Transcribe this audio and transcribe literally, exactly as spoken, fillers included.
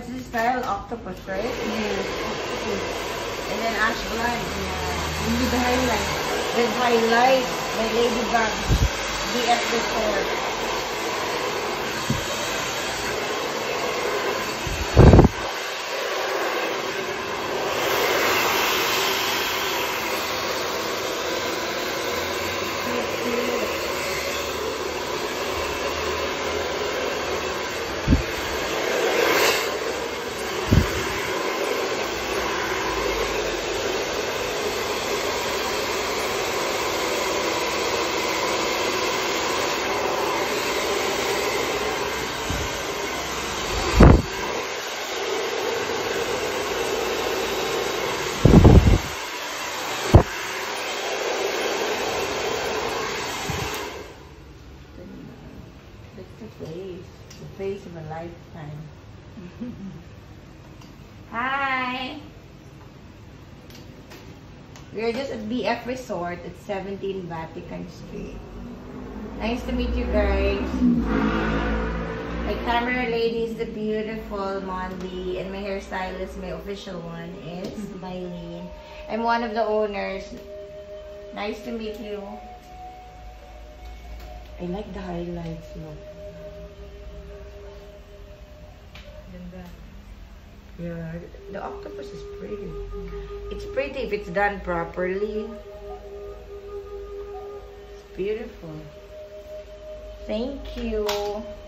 what's this style? Octopus, right? Yes, octopus. And then ash blonde. Yeah. And with the highlight. With highlight by Ladybug B F Resort. Face, the face of a lifetime. Hi! We're just at B F Resort at seventeen Vatican Street. Nice to meet you guys. My camera lady is the beautiful Mondi, and my hairstylist, my official one, is Mylene. I'm one of the owners. Nice to meet you. I like the highlights, look. Yeah, the octopus is pretty. It's pretty if it's done properly. It's beautiful. Thank you.